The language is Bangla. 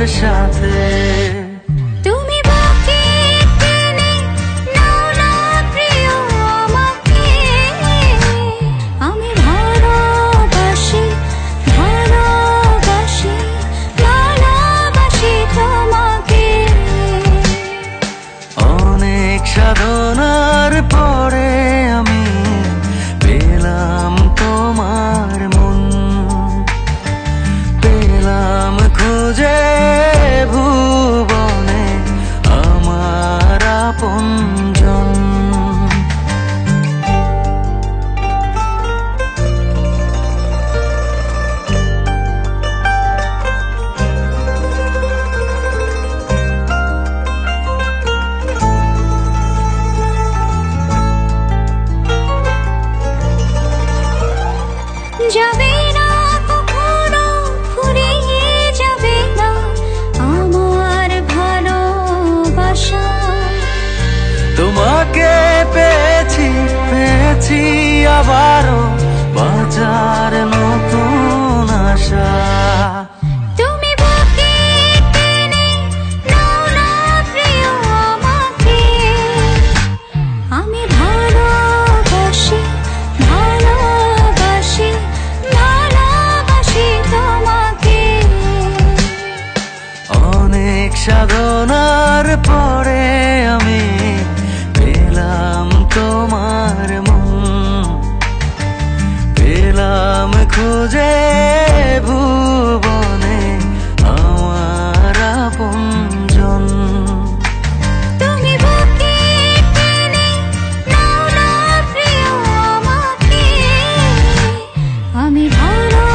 সাথে। তুমি বাকি টেনে নাও না প্রিয় আমাকে, আমি ভালোবাসি ভালোবাসি ভালোবাসি তোমাকে। অনেক সাধনার পরে আমি পেলাম তোমার মন, পেলাম খুঁজে ভুবনে আমার আপনজন। যাবে না কখনো ফুরিয়ে যাবে না আমার ভালোবাসা। তোমাকে পেয়েছি পেয়েছি আবারও বাঁচার নতুন আশা। তুমি বাকি টেনে নাও না প্রিয় আমাকে, আমি ভালোবাসি ভালোবাসি ভালোবাসি তোমাকে। অনেক সাধনার পরে আমি পেলাম তোমার মন, পেলাম খুঁজে ভুবনে আমার আপনজন। তুমি বাকি টেনে নাও না প্রিয় আমাকে, আমি ভালো